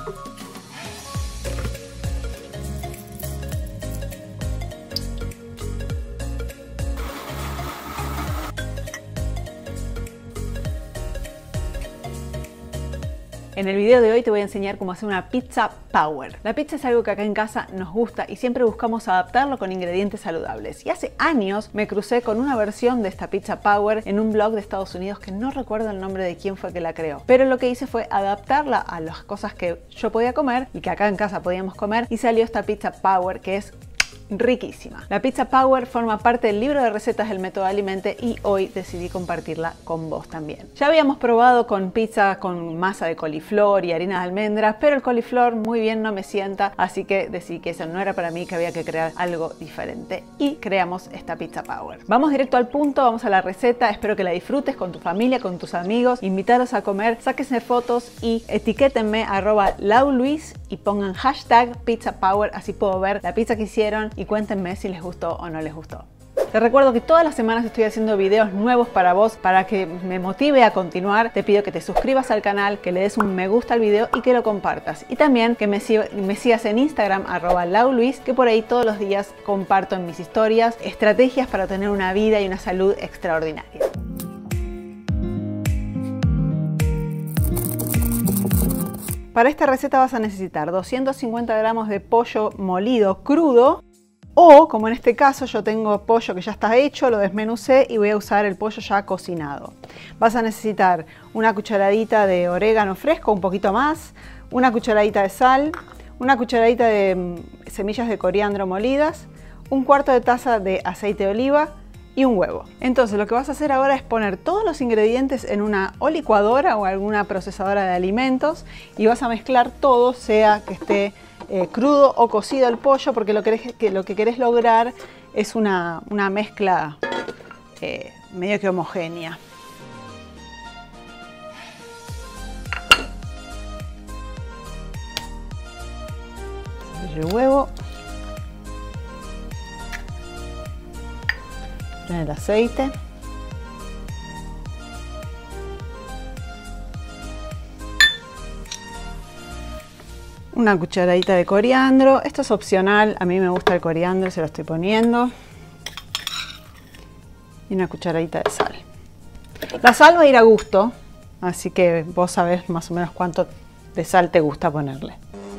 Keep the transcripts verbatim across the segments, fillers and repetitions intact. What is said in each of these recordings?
En el video de hoy te voy a enseñar cómo hacer una pizza power. La pizza es algo que acá en casa nos gusta y siempre buscamos adaptarlo con ingredientes saludables. Y hace años me crucé con una versión de esta pizza power en un blog de Estados Unidos que no recuerdo el nombre de quién fue que la creó. Pero lo que hice fue adaptarla a las cosas que yo podía comer y que acá en casa podíamos comer y salió esta pizza power que es riquísima. La pizza power forma parte del libro de recetas del método Alimente y hoy decidí compartirla con vos también. Ya habíamos probado con pizza con masa de coliflor y harina de almendras, pero el coliflor muy bien no me sienta, así que decidí que eso no era para mí, que había que crear algo diferente y creamos esta pizza power. Vamos directo al punto, vamos a la receta, espero que la disfrutes con tu familia, con tus amigos, invitarlos a comer, sáquense fotos y etiquétenme arroba lauluis y pongan hashtag pizza power, así puedo ver la pizza que hicieron y cuéntenme si les gustó o no les gustó. Te recuerdo que todas las semanas estoy haciendo videos nuevos para vos, para que me motive a continuar. Te pido que te suscribas al canal, que le des un me gusta al video y que lo compartas. Y también que me, me sigas en Instagram, arroba lauluis, que por ahí todos los días comparto en mis historias estrategias para tener una vida y una salud extraordinaria. Para esta receta vas a necesitar doscientos cincuenta gramos de pollo molido crudo. O, como en este caso, yo tengo pollo que ya está hecho, lo desmenucé y voy a usar el pollo ya cocinado. Vas a necesitar una cucharadita de orégano fresco, un poquito más, una cucharadita de sal, una cucharadita de semillas de coriandro molidas, un cuarto de taza de aceite de oliva y un huevo. Entonces lo que vas a hacer ahora es poner todos los ingredientes en una o licuadora o alguna procesadora de alimentos y vas a mezclar todo, sea que esté Eh, crudo o cocido el pollo, porque lo, querés, que, lo que querés lograr es una, una mezcla eh, medio que homogénea. El huevo, el aceite, una cucharadita de coriandro. Esto es opcional, a mí me gusta el coriandro, se lo estoy poniendo. Y una cucharadita de sal. La sal va a ir a gusto, así que vos sabés más o menos cuánto de sal te gusta ponerle.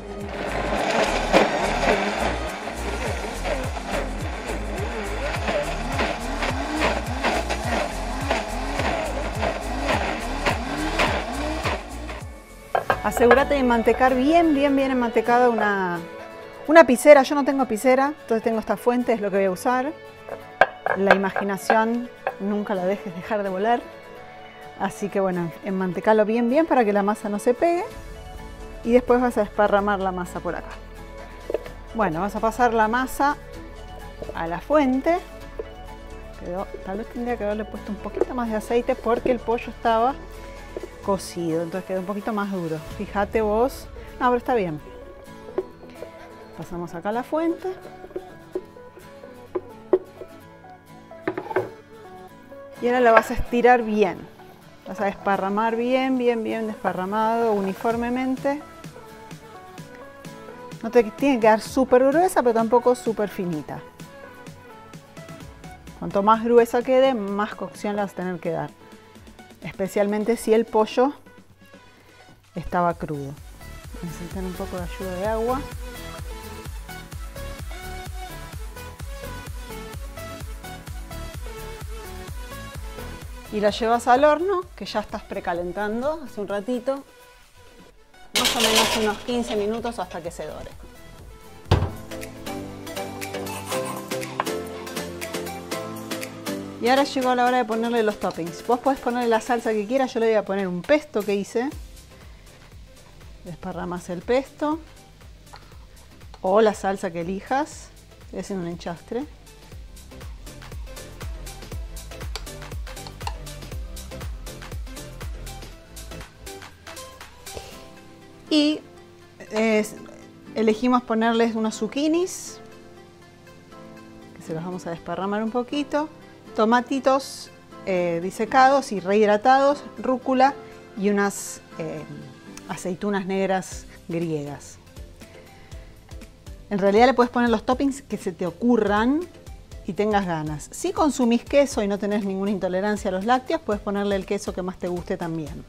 Asegúrate de mantecar bien, bien, bien enmantecada una, una picera. Yo no tengo picera, entonces tengo esta fuente, es lo que voy a usar. La imaginación nunca la dejes dejar de volar. Así que bueno, enmantecalo bien, bien para que la masa no se pegue. Y después vas a desparramar la masa por acá. Bueno, vas a pasar la masa a la fuente. Quedó, tal vez tendría que haberle puesto un poquito más de aceite porque el pollo estaba cocido, entonces quedó un poquito más duro. Fíjate vos. No, pero está bien. Pasamos acá a la fuente. Y ahora la vas a estirar bien. Vas a desparramar bien, bien, bien desparramado, uniformemente. No te tiene que quedar súper gruesa, pero tampoco súper finita. Cuanto más gruesa quede, más cocción le vas a tener que dar. Especialmente si el pollo estaba crudo. Necesitan un poco de ayuda de agua. Y la llevas al horno, que ya estás precalentando hace un ratito. Más o menos unos quince minutos hasta que se dore. Y ahora llegó la hora de ponerle los toppings. Vos podés ponerle la salsa que quieras. Yo le voy a poner un pesto que hice. Desparramas el pesto. O la salsa que elijas. Estoy haciendo un enchastre. Y eh, elegimos ponerles unos zucchinis. Que se los vamos a desparramar un poquito. Tomatitos eh, disecados y rehidratados, rúcula y unas eh, aceitunas negras griegas. En realidad le puedes poner los toppings que se te ocurran y tengas ganas. Si consumís queso y no tenés ninguna intolerancia a los lácteos, puedes ponerle el queso que más te guste también.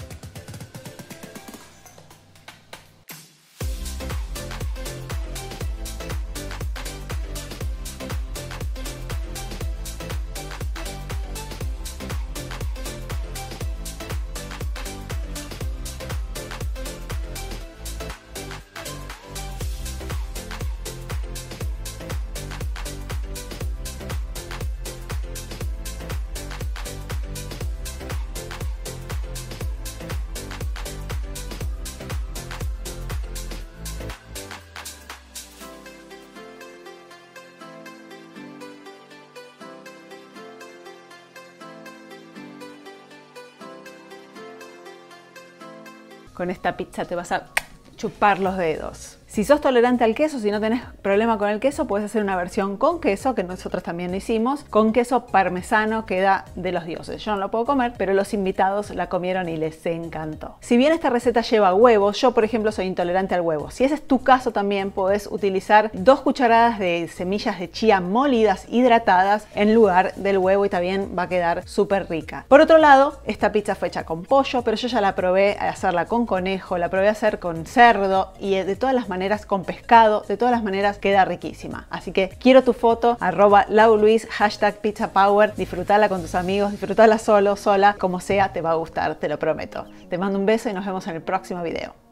Con esta pizza te vas a chupar los dedos. Si sos tolerante al queso, si no tenés problema con el queso, puedes hacer una versión con queso, que nosotros también lo hicimos, con queso parmesano, queda de los dioses. Yo no lo puedo comer, pero los invitados la comieron y les encantó. Si bien esta receta lleva huevos, yo por ejemplo soy intolerante al huevo. Si ese es tu caso también, podés utilizar dos cucharadas de semillas de chía molidas, hidratadas, en lugar del huevo y también va a quedar súper rica. Por otro lado, esta pizza fue hecha con pollo, pero yo ya la probé a hacerla con conejo, la probé a hacer con cerdo y de todas las maneras con pescado, de todas las maneras queda riquísima. Así que quiero tu foto, arroba lauluis, hashtag pizza power, disfrutala con tus amigos, disfrutala solo, sola, como sea, te va a gustar, te lo prometo. Te mando un beso y nos vemos en el próximo video.